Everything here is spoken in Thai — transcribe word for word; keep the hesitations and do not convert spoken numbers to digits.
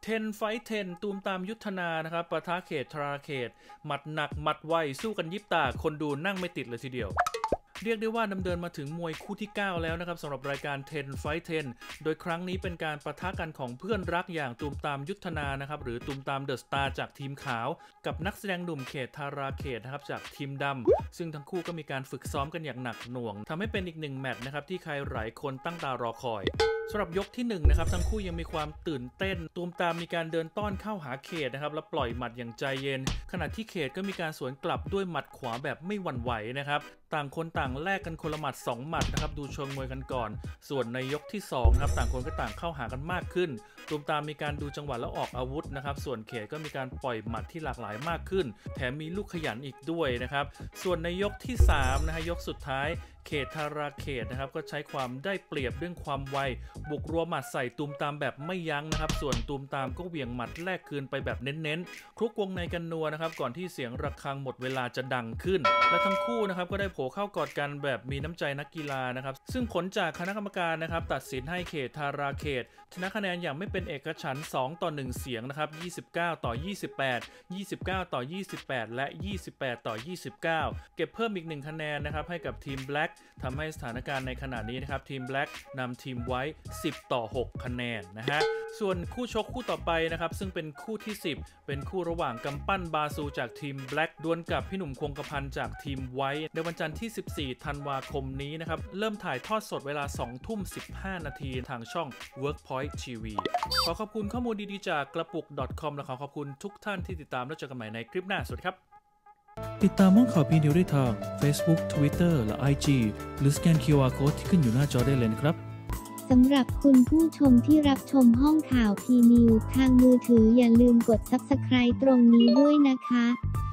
เทนไฟท์เทนตูมตามยุทธนานะครับปะทะเขตทราเขตหมัดหนักหมัดไวสู้กันยิบตาคนดูนั่งไม่ติดเลยทีเดียวเรียกได้ว่าดำเนินมาถึงมวยคู่ที่เก้าแล้วนะครับสำหรับรายการเทนไฟท์เทนโดยครั้งนี้เป็นการปะทะกันของเพื่อนรักอย่างตูมตามยุทธนานะครับหรือตูมตามเดอะสตาร์จากทีมขาวกับนักแสดงหนุ่มเขตทาราเขตนะครับจากทีมดำซึ่งทั้งคู่ก็มีการฝึกซ้อมกันอย่างหนักหน่วงทำให้เป็นอีกหนึ่งแมตช์นะครับที่ใครหลายคนตั้งตารอคอยสำหรับยกที่หนึ่งนะครับทั้งคู่ยังมีความตื่นเต้นตูมตามมีการเดินต้อนเข้าหาเขตนะครับแล้วปล่อยหมัดอย่างใจเย็นขณะที่เขตก็มีการสวนกลับด้วยหมัดขวาแบบไม่หวั่นไหวนะครับต่างคนต่างแลกกันคนละหมัดสองหมัดนะครับดูเชิงมวยกันก่อนส่วนในยกที่สองครับต่างคนก็ต่างเข้าหากันมากขึ้นตูมตามมีการดูจังหวะแล้วออกอาวุธนะครับส่วนเขตก็มีการปล่อยหมัดที่หลากหลายมากขึ้นแถมมีลูกขยันอีกด้วยนะครับส่วนในยกที่สามนะฮะยกสุดท้ายเขตทาราเขตนะครับก็ใช้ความได้เปรียบเรื่องความไวบุกรัวหมัดใส่ตูมตามแบบไม่ยั้งนะครับส่วนตูมตามก็เหวี่ยงหมัดแลกคืนไปแบบเน้นๆคลุกวงในกันนัวนะครับก่อนที่เสียงระฆังหมดเวลาจะดังขึ้นและทั้งคู่นะครับก็ได้โผล่เข้ากอดกันแบบมีน้ำใจนักกีฬานะครับซึ่งผลจากคณะกรรมการนะครับตัดสินให้เขตทาราเขตชนะคะแนนอย่างไม่เป็นเอกฉันท์สองต่อหนึ่งเสียงนะครับยี่สิบเก้าต่อยี่สิบแปด ยี่สิบเก้าต่อยี่สิบแปดและยี่สิบแปดต่อยี่สิบเก้าเก็บเพิ่มอีกหนึ่งคะแนนนะครับให้กับทีมแบล็กทำให้สถานการณ์ในขณะนี้นะครับทีมแบล็กนำทีมไว้สิบต่อหกคะแนนนะฮะส่วนคู่ชกคู่ต่อไปนะครับซึ่งเป็นคู่ที่สิบเป็นคู่ระหว่างกำปั้นบาซูจากทีมแบล็กดวลกับพี่หนุ่มคงกระพันจากทีมไว้ในวันจันทร์ที่สิบสี่ธันวาคมนี้นะครับเริ่มถ่ายทอดสดเวลาสองทุ่มสิบห้านาทีทางช่อง Workpoint ที วี ขอขอบคุณข้อมูลดีๆจากกระปุก .com และขอขอบคุณทุกท่านที่ติดตามแล้วเจอกันใหม่ในคลิปหน้าสวัสดีครับติดตามห้องข่าวพีนิวได้ทาง Facebook Twitter และ ไอ จี หรือสแกน คิว อาร์ Code ที่ขึ้นอยู่หน้าจอได้เลยนะครับสำหรับคุณผู้ชมที่รับชมห้องข่าวพีนิวทางมือถืออย่าลืมกด ซับสไครบ์ ตรงนี้ด้วยนะคะ